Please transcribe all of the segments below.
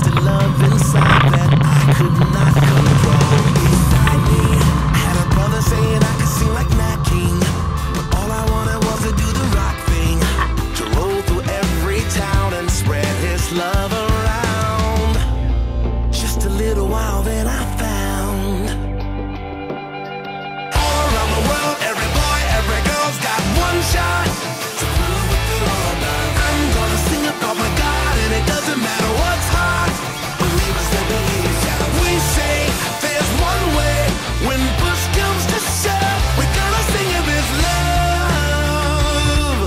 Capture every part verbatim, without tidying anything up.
twisted love inside that I could not control. Beside me, I had a brother saying I could sing like Nat King, but all I wanted was to do the rock thing, to roll through every town and spread his love around. Just a little while, then I found all around the world, every boy, every girl's got one shot to prove what they're all about. I'm gonna sing about my God, and it doesn't matter what's hard. Believers that believe, yeah. We say there's one way when push comes to shove. We're gonna sing of His love.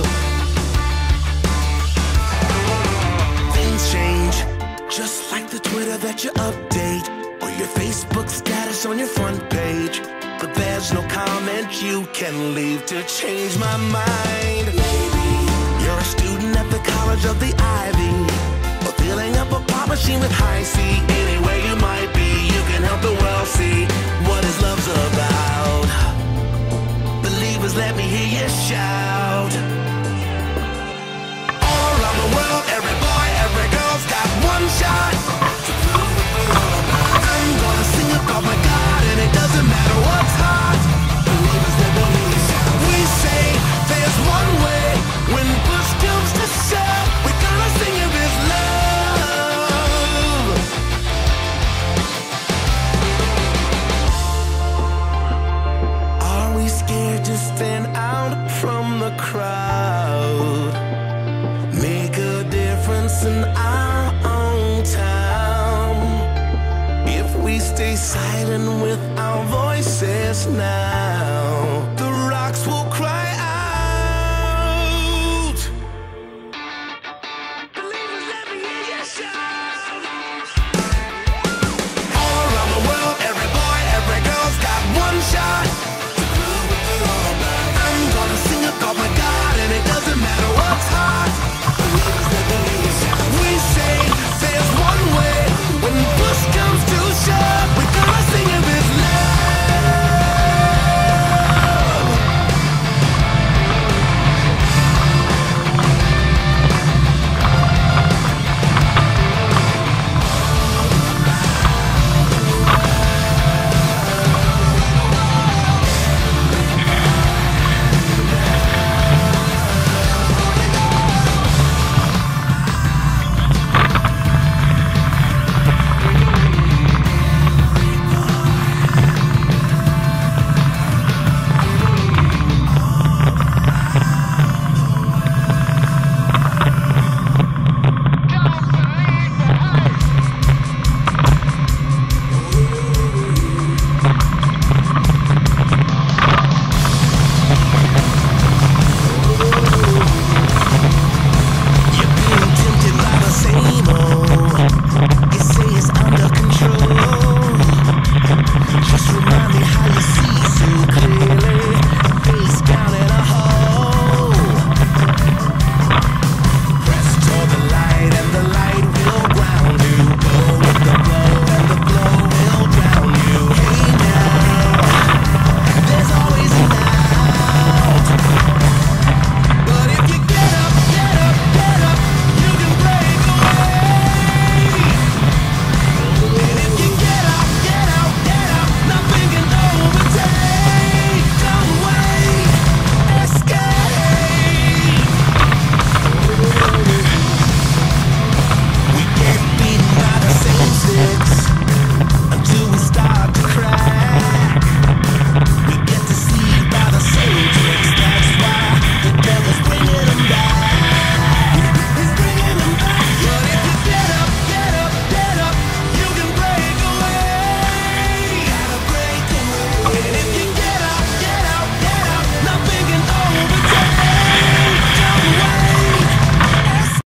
Things change, just like the Twitter that you update, or your Facebook status on your front page. But there's no comment you can leave to change my mind. Maybe you're a student at the College of the Ivy, or filling up a pop machine with high C. Anywhere you might be, you can help the world see what His love's about. Believers, let me hear you shout. All around the world, every boy, every girl's got one shot to prove what we're all about. I'm gonna sing about my God, and it doesn't matter what's hard. Believers that believe, shout. We say there's one way when push comes to shove. We're gonna sing of His love. Are we scared to stand out from the crowd? Make a difference in our own town. If we stay silent with our voices now, the rocks will